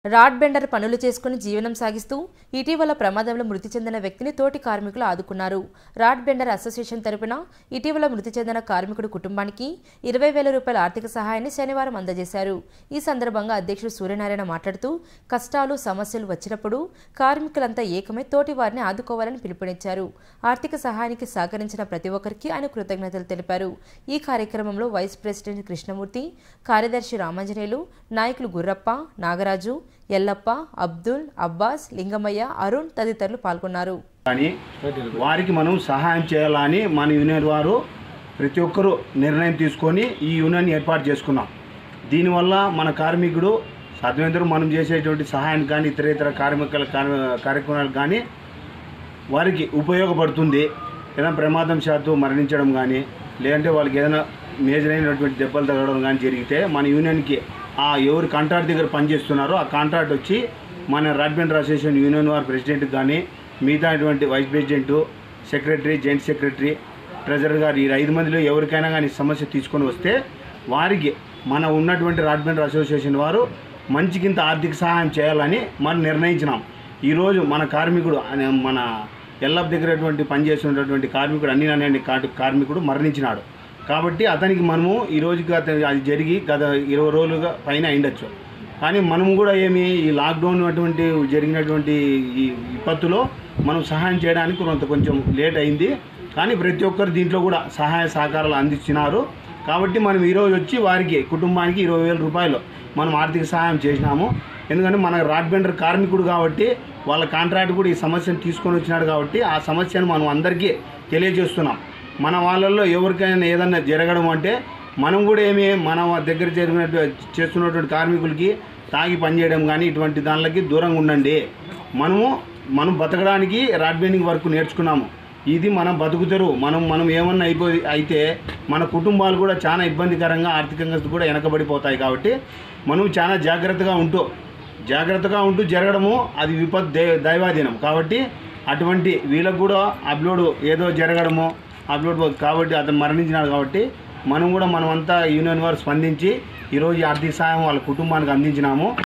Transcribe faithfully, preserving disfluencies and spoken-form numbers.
Rod Bender పనులు చేసుకుని జీవనం సాగిస్తూ ఇటీవల ప్రమాదంలో మృతి చెందిన వ్యక్తిని తోటి కార్మికులు ఆదుకున్నారు. రాడ్ బెండర్ అసోసియేషన్ తరపున ఇటీవల మృతి చెందిన కార్మికుడి కుటుంబానికి ఇరవై వేల రూపాయల ఆర్థిక సహాయాన్ని శనివారం అందజేశారు. ఈ సందర్భంగా అధ్యక్షుడు సూర్యనారాయణ మాట్లాడుతూ కష్టాలు సమస్యలు వచ్చినప్పుడు కార్మికులంతా ఏకమై తోటి వారిని ఆదుకోవాలని పిలుపునిచ్చారు. ఆర్థిక సహాయానికి సహకరించిన ప్రతి ఒక్కరికి ఆయన కృతజ్ఞతలు తెలిపారు. ఈ కార్యక్రమంలో వైస్ ప్రెసిడెంట్ కృష్ణమూర్తి, కార్యదర్శి రామాంజనేయులు, నాయకులు గుర్రప్ప, నాగరాజు, ఎల్లప్ప, అబ్దుల్, అబ్బాస్, లింగమయ్య, అరుణ్ తదితరులు పాల్గొన్నారు. కానీ వారికి మనం సహాయం చేయాలని మన యూనియన్ వారు ప్రతి ఒక్కరూ నిర్ణయం తీసుకొని ఈ యూనియన్ ఏర్పాటు చేసుకున్నాం. దీనివల్ల మన కార్మికుడు సాధ్యమైనంత మనం చేసేటువంటి సహాయానికి కానీ ఇతర ఇతర కార్మికుల కార్యక్రమాలకు కానీ వారికి ఉపయోగపడుతుంది. ఏదైనా ప్రమాదం శాతం మరణించడం కానీ లేదంటే వాళ్ళకి ఏదైనా మేజర్ అయినటువంటి దెబ్బలు తగలడం కానీ జరిగితే మన యూనియన్కి ఆ ఎవరు కాంట్రాక్ట్ దగ్గర పనిచేస్తున్నారో ఆ కాంట్రాక్ట్ వచ్చి మన రాడ్ బెండర్ అసోసియేషన్ యూనియన్ వారి ప్రెసిడెంట్ కానీ మిగతా అటువంటి vice president, secretary, joint secretary, treasurer గారు ఈ ఐదు మందిలో ఎవరికైనా కానీ సమస్య తీసుకొని వస్తే వారికి మన ఉన్నటువంటి రాడ్ బెండర్ అసోసియేషన్ వారు మంచికింత ఆర్థిక సహాయం చేయాలని మనం నిర్ణయించినాం. ఈరోజు మన కార్మికుడు మన ఎల్లప్ప దగ్గరటువంటి పనిచేస్తున్నటువంటి కార్మికుడు అన్ని అనే కార్మికుడు మరణించినాడు. కాబట్టి అతనికి మనము ఈరోజు గత అది జరిగి గత ఇరవై రోజులుగా పైన అయిండొచ్చు. కానీ మనము కూడా ఏమి ఈ లాక్డౌన్ అటువంటి జరిగినటువంటి ఈ విపత్తులో మనం సహాయం చేయడానికి కొంత కొంచెం లేట్ అయింది. కానీ ప్రతి ఒక్కరు దీంట్లో కూడా సహాయ సహకారాలు అందించినారు. కాబట్టి మనం ఈరోజు వచ్చి వారికి కుటుంబానికి ఇరవై వేల రూపాయలు మనం ఆర్థిక సహాయం చేసినాము. ఎందుకంటే మన రాడ్ బెండర్ కార్మికుడు కాబట్టి వాళ్ళ కాంట్రాక్ట్ కూడా ఈ సమస్యను తీసుకొని వచ్చినాడు కాబట్టి ఆ సమస్యను మనం అందరికీ తెలియజేస్తున్నాం. మన వాళ్ళల్లో ఎవరికైనా ఏదన్నా జరగడం అంటే మనం కూడా ఏమి మన దగ్గర జరిగినట్టు చేస్తున్నటువంటి కార్మికులకి తాగి పనిచేయడం కానీ ఇటువంటి దానిలకి దూరంగా ఉండండి. మనము మనం బతకడానికి రాడ్ బెండింగ్ వర్క్ నేర్చుకున్నాము. ఇది మనం బతుకుతారు. మనం మనం ఏమన్నా అయిపోయి అయితే మన కుటుంబాలు కూడా చాలా ఇబ్బందికరంగా ఆర్థికంగా కూడా వెనకబడిపోతాయి. కాబట్టి మనం చాలా జాగ్రత్తగా ఉంటూ జాగ్రత్తగా ఉంటూ జరగడము అది విపత్ దైవాధీనం. కాబట్టి అటువంటి వీళ్ళకు కూడా అప్లోడ్ ఏదో జరగడము అప్లోడ్ కాబట్టి అతను మరణించినాడు. కాబట్టి మనం కూడా మనమంతా యూనియన్ వారు స్పందించి ఈరోజు ఆర్థిక సహాయం వాళ్ళ కుటుంబానికి అందించినాము.